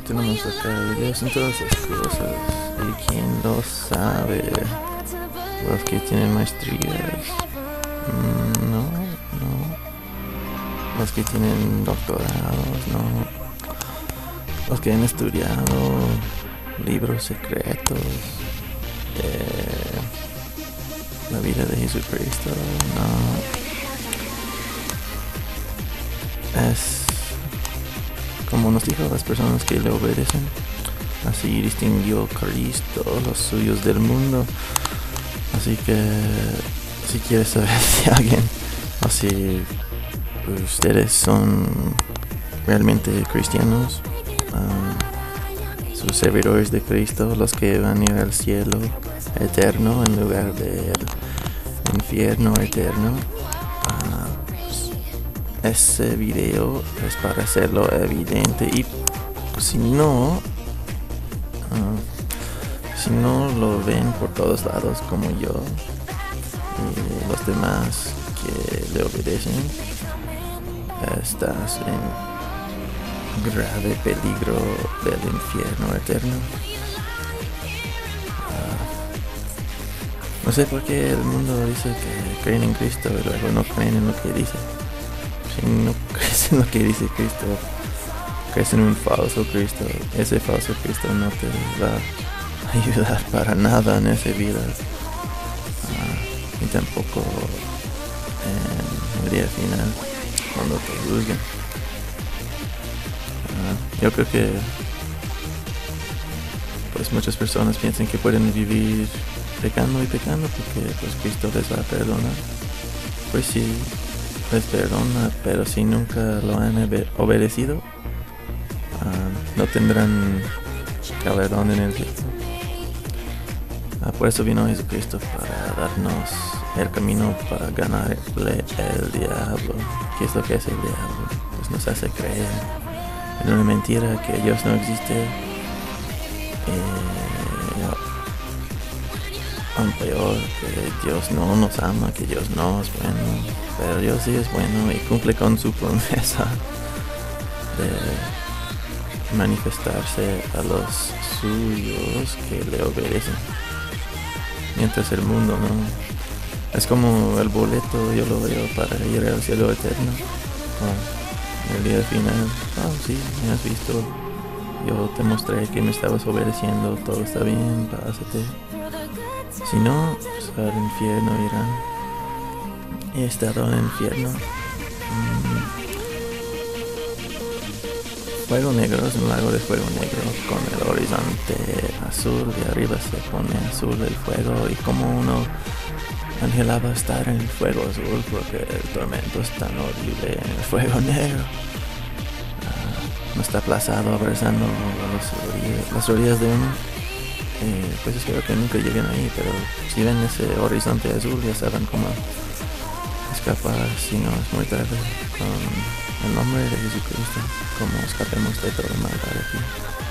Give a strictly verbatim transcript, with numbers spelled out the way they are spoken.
tenemos acá Dios en todas las cosas. ¿Y quién lo sabe? Los que tienen maestrías. Mm, no, no. Los que tienen doctorados, no. Los que han estudiado libros secretos de la vida de Jesucristo, no. Es como nos dijo las personas que le obedecen. Así distinguió Cristo los suyos del mundo. Así que si quieres saber si alguien o si ustedes son realmente cristianos, um, sus servidores de Cristo, los que van a ir al cielo eterno en lugar del infierno eterno, uh, pues, ese video es para hacerlo evidente. Y si no uh, si no lo ven por todos lados como yo y los demás que le obedecen, estás en grave peligro del infierno eterno. Uh, no sé por qué el mundo dice que creen en Cristo y luego no creen en lo que dice. Si no crees en lo que dice Cristo, crees en un falso Cristo. Ese falso Cristo no te va a ayudar para nada en esa vida, uh, y tampoco en el día final cuando te juzguen. Uh, yo creo que pues muchas personas piensan que pueden vivir pecando y pecando porque pues Cristo les va a perdonar. Pues sí, les perdona, pero si nunca lo han obedecido, uh, no tendrán galardón en el cielo. Uh, por eso vino Jesucristo, para darnos el camino para ganarle el diablo. ¿Qué es lo que hace el diablo? Pues nos hace creer en una mentira, que Dios no existe. Eh, aún peor, que Dios no nos ama, que Dios no es bueno. Pero Dios sí es bueno y cumple con su promesa de manifestarse a los suyos que le obedecen. Mientras el mundo no. Es como el boleto, yo lo veo, para ir al cielo eterno. Oh, el día final. Oh, sí, me has visto. Yo te mostré que me estabas obedeciendo. Todo está bien, pásate. Si no, pues al infierno irán. He estado en el infierno. Mm. Fuego negro es un lago de fuego negro con el horizonte azul y arriba se pone azul el fuego, y como uno anhelaba estar en el fuego azul porque el tormento es tan horrible en el fuego negro. Uh, no está aplazado abrazando las orillas, las orillas de uno. Eh, pues espero que nunca lleguen ahí, pero si ven ese horizonte azul ya saben cómo escapar, si no es muy tarde, con el nombre de Jesucristo, como escapemos de todo mal aquí.